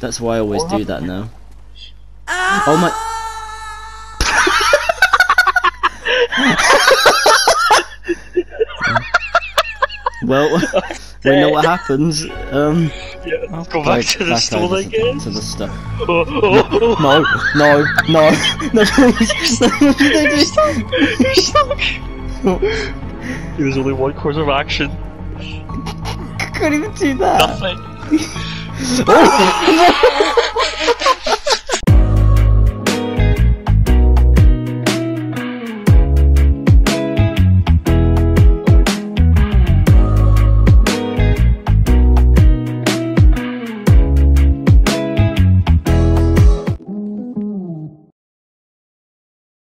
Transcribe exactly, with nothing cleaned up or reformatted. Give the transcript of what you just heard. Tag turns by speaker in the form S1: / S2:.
S1: That's why I always
S2: What
S1: do
S2: happened?
S1: that now. Oh my. Well, we know what happens. Um,
S2: Yeah, let's go back
S1: right,
S2: to the
S1: back
S2: stool,
S1: over
S2: I
S1: to,
S2: guess.
S1: to the stuff.
S2: Oh, oh, oh.
S1: No, no, no, no, please, no,
S2: You're
S1: please.
S2: stuck! You're stuck! There's only one course of action.
S1: I couldn't even do that.
S2: Nothing.
S1: Oh!